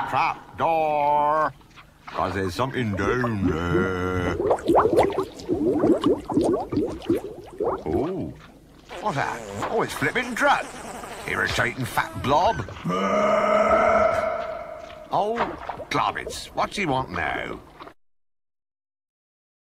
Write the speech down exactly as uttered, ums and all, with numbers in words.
Trapdoor! Because there's something down there. Oh, what's that? Oh, it's flipping truck. Irritating fat blob. Oh, Globbits, what's he want now?